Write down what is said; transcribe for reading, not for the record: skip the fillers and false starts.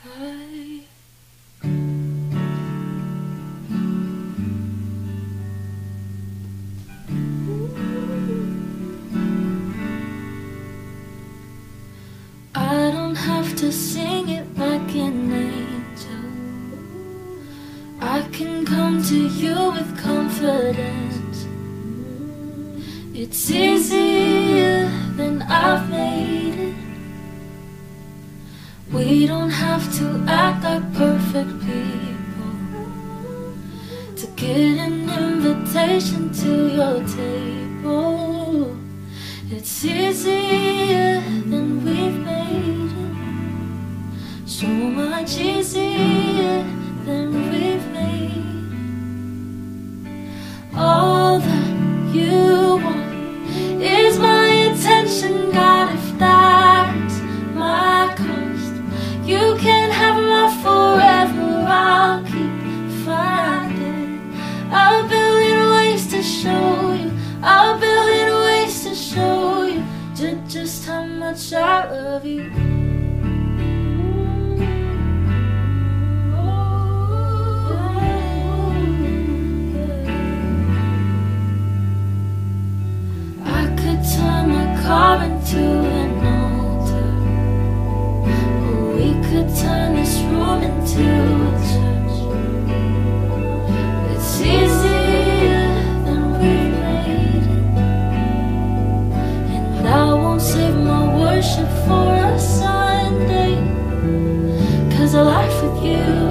I don't have to sing it like an angel. I can come to you with confidence. It's easier than I've made it. We don't have to act like perfect people to get an invitation to your table. It's easier than we've made it. So much easier than we've made it. All that you want is my attention. God, if that's my cost, you can have my forever. I'll keep finding a billion ways to show you, a billion ways to show you just how much I love you. I could turn my car into an altar, or we could turn this room into a church. It's easier than we've made it, and I won't save my worship for a Sunday, 'cause a life with you